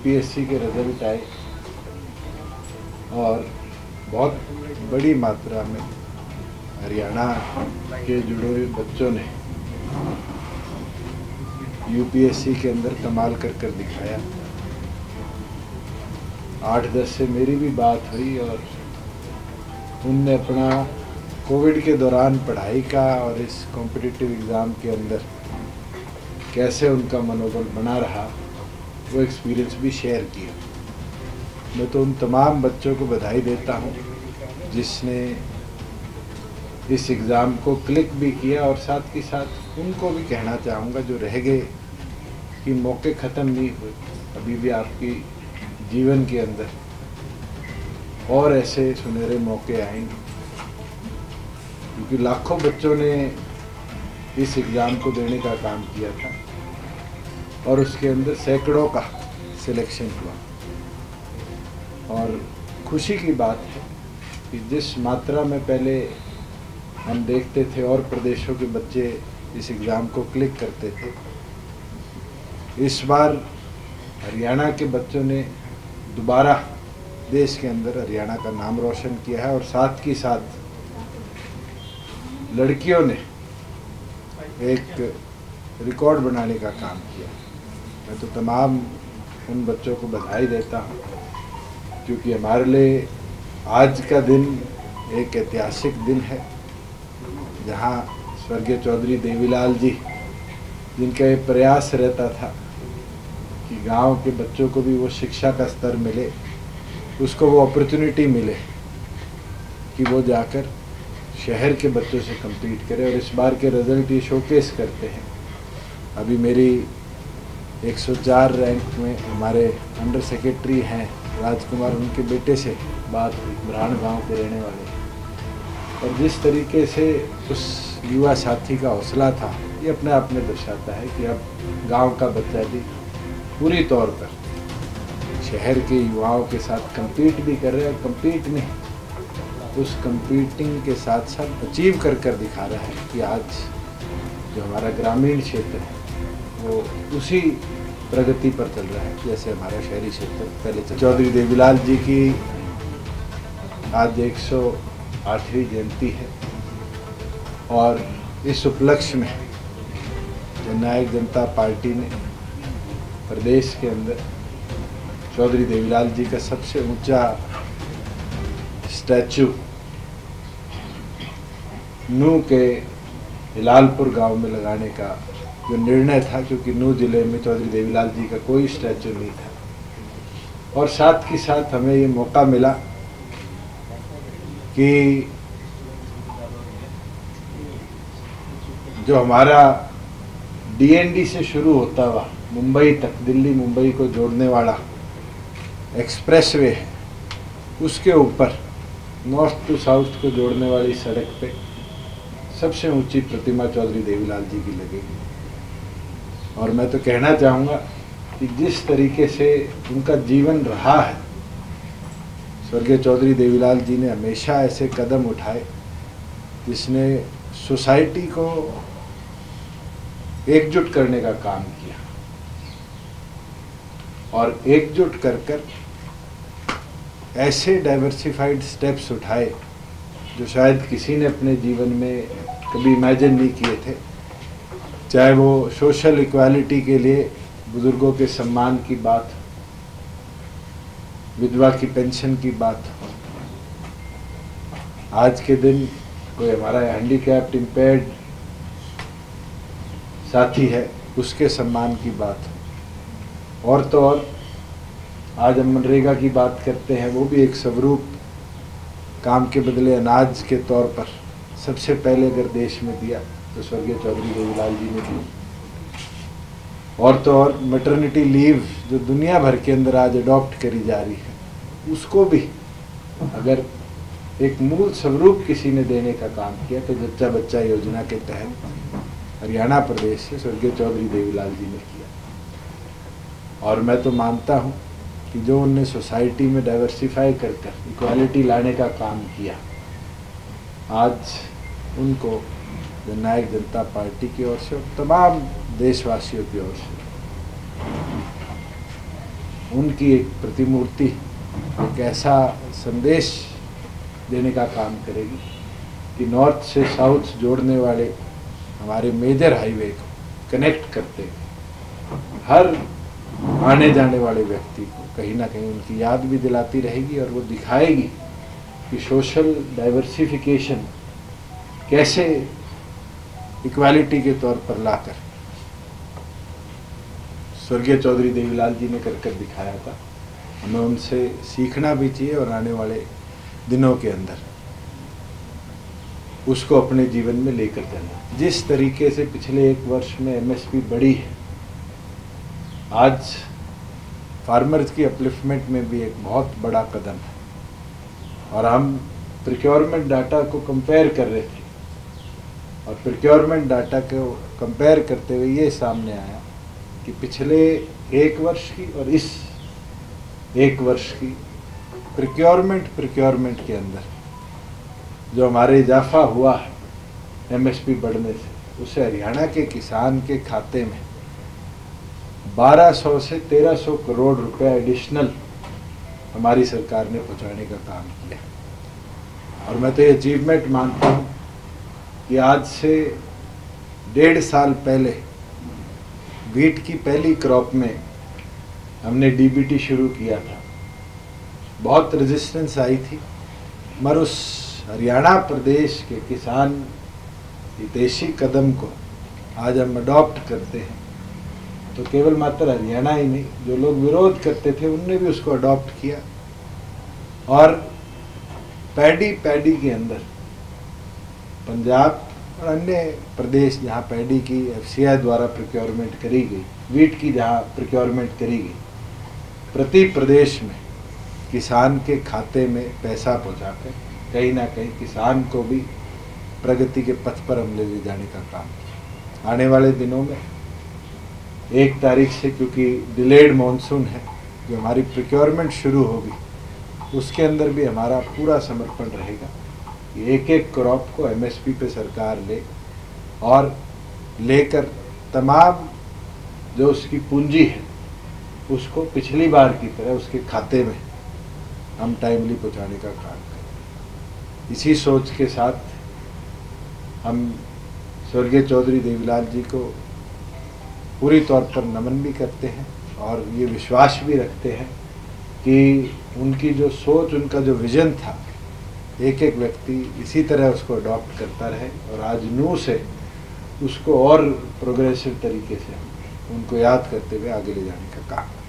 UPSC के result आए और बहुत बड़ी मात्रा में हरियाणा के जुड़े हुए बच्चों ने यूपीएससी के अंदर कमाल कर दिखाया। 8-10 से मेरी भी बात हुई और उनने अपना कोविड के दौरान पढ़ाई का और इस कॉम्पिटिटिव एग्ज़ाम के अंदर कैसे उनका मनोबल बना रहा वो एक्सपीरियंस भी शेयर किया। मैं तो उन तमाम बच्चों को बधाई देता हूँ जिसने इस एग्ज़ाम को क्लिक भी किया, और साथ ही साथ उनको भी कहना चाहूँगा जो रह गए कि मौके ख़त्म नहीं हुए, अभी भी आपकी जीवन के अंदर और ऐसे सुनहरे मौके आएंगे, क्योंकि लाखों बच्चों ने इस एग्ज़ाम को देने का काम किया था और उसके अंदर सैकड़ों का सिलेक्शन हुआ। और खुशी की बात है कि जिस मात्रा में पहले हम देखते थे और प्रदेशों के बच्चे इस एग्ज़ाम को क्लिक करते थे, इस बार हरियाणा के बच्चों ने दोबारा देश के अंदर हरियाणा का नाम रोशन किया है और साथ ही साथ लड़कियों ने एक रिकॉर्ड बनाने का काम किया। मैं तो तमाम उन बच्चों को बधाई देता हूँ, क्योंकि हमारे लिए आज का दिन एक ऐतिहासिक दिन है, जहाँ स्वर्गीय चौधरी देवीलाल जी, जिनका ये प्रयास रहता था कि गांव के बच्चों को भी वो शिक्षा का स्तर मिले, उसको वो अपॉर्चुनिटी मिले कि वो जाकर शहर के बच्चों से compete करे, और इस बार के रिज़ल्ट ये शोकेस करते हैं। अभी मेरी 104 रैंक में हमारे अंडर सेक्रेटरी हैं राजकुमार, उनके बेटे से बात हुई, ब्राह्मण गांव के रहने वाले, और जिस तरीके से उस युवा साथी का हौसला था, ये अपने आप में दर्शाता है कि अब गांव का बच्चा भी पूरी तौर पर शहर के युवाओं के साथ compete भी कर रहे हैं, और compete नहीं, उस कंपीटिंग के साथ साथ अचीव कर दिखा रहा है कि आज जो हमारा ग्रामीण क्षेत्र है वो उसी प्रगति पर चल रहा है जैसे हमारा शहरी क्षेत्र पहले चल। चौधरी देवीलाल जी की आज 108वीं जयंती है, और इस उपलक्ष्य में जननायक जनता पार्टी ने प्रदेश के अंदर चौधरी देवीलाल जी का सबसे ऊंचा स्टैचू नूह के हिलालपुर गांव में लगाने का जो निर्णय था, क्योंकि नूह जिले में चौधरी देवीलाल जी का कोई स्टैचू नहीं था, और साथ ही साथ हमें ये मौका मिला कि जो हमारा डीएनडी से शुरू होता हुआ मुंबई तक, दिल्ली मुंबई को जोड़ने वाला एक्सप्रेसवे है, उसके ऊपर नॉर्थ टू साउथ को जोड़ने वाली सड़क पे सबसे ऊंची प्रतिमा चौधरी देवीलाल जी की लगेगी। और मैं तो कहना चाहूँगा कि जिस तरीके से उनका जीवन रहा है, स्वर्गीय चौधरी देवीलाल जी ने हमेशा ऐसे कदम उठाए जिसने सोसाइटी को एकजुट करने का काम किया, और एकजुट कर ऐसे डाइवर्सिफाइड स्टेप्स उठाए जो शायद किसी ने अपने जीवन में कभी इमेजिन नहीं किए थे। चाहे वो सोशल इक्वालिटी के लिए बुजुर्गों के सम्मान की बात, विधवा की पेंशन की बात, आज के दिन कोई हमारा हैंडीकैप्ड इम्पेयर्ड साथी है उसके सम्मान की बात, और तो और आज हम मनरेगा की बात करते हैं, वो भी एक स्वरूप काम के बदले अनाज के तौर पर सबसे पहले अगर देश में दिया तो स्वर्गीय चौधरी देवीलाल जी ने दी। और तो और मैटरनिटी लीव जो दुनिया भर के अंदर आज अडॉप्ट करी जा रही है, उसको भी अगर एक मूल स्वरूप किसी ने देने का काम किया तो जच्चा बच्चा योजना के तहत हरियाणा प्रदेश से स्वर्गीय चौधरी देवीलाल जी ने किया। और मैं तो मानता हूँ कि जो उनने सोसाइटी में डाइवर्सिफाई कर इक्वालिटी लाने का काम किया, आज उनको जननायक जनता पार्टी की ओर से और तमाम देशवासियों की ओर से उनकी एक प्रतिमूर्ति एक ऐसा संदेश देने का काम करेगी कि नॉर्थ से साउथ जोड़ने वाले हमारे मेजर हाईवे को कनेक्ट करते हर आने जाने वाले व्यक्ति को कहीं ना कहीं उनकी याद भी दिलाती रहेगी और वो दिखाएगी कि सोशल डाइवर्सिफिकेशन कैसे इक्वालिटी के तौर पर लाकर स्वर्गीय चौधरी देवीलाल जी ने कर दिखाया था। हमें उनसे सीखना भी चाहिए और आने वाले दिनों के अंदर उसको अपने जीवन में लेकर जाना। जिस तरीके से पिछले एक वर्ष में एमएसपी बढ़ी है, आज फार्मर्स की अपलिफ्टमेंट में भी एक बहुत बड़ा कदम है। और हम प्रोक्योरमेंट डाटा को कंपेयर कर रहे थे और प्रोक्योरमेंट डाटा को कंपेयर करते हुए ये सामने आया कि पिछले एक वर्ष की और इस एक वर्ष की प्रोक्योरमेंट के अंदर जो हमारे इजाफा हुआ है एमएसपी बढ़ने से, उसे हरियाणा के किसान के खाते में 1200 से 1300 करोड़ रुपए एडिशनल हमारी सरकार ने पहुंचाने का काम किया। और मैं तो ये अचीवमेंट मानता हूँ कि आज से 1.5 साल पहले वीट की पहली क्रॉप में हमने डीबीटी शुरू किया था, बहुत रेजिस्टेंस आई थी, मगर उस हरियाणा प्रदेश के किसान हितैषी कदम को आज हम अडॉप्ट करते हैं तो केवल मात्र हरियाणा ही नहीं, जो लोग विरोध करते थे उनने भी उसको अडॉप्ट किया। और पैडी के अंदर पंजाब और अन्य प्रदेश जहाँ पैडी की एफसीआई द्वारा प्रोक्योरमेंट करी गई, वीट की जहाँ प्रोक्योरमेंट करी गई, प्रति प्रदेश में किसान के खाते में पैसा पहुँचाकर कहीं ना कहीं किसान को भी प्रगति के पथ पर हम ले जाने का काम। आने वाले दिनों में 1 तारीख से, क्योंकि डिलेड मॉनसून है, जो हमारी प्रोक्योरमेंट शुरू होगी उसके अंदर भी हमारा पूरा समर्पण रहेगा कि एक क्रॉप को एमएसपी पे सरकार ले और लेकर तमाम जो उसकी पूंजी है उसको पिछली बार की तरह उसके खाते में हम टाइमली पहुंचाने का काम करें। इसी सोच के साथ हम स्वर्गीय चौधरी देवीलाल जी को पूरी तौर पर नमन भी करते हैं और ये विश्वास भी रखते हैं कि उनकी जो सोच, उनका जो विजन था, एक व्यक्ति इसी तरह उसको अडॉप्ट करता रहे और आज न्यू से उसको और प्रोग्रेसिव तरीके से उनको याद करते हुए आगे ले जाने का काम।